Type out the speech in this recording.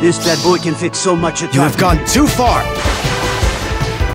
This bad boy can fit so much at You have gone too far!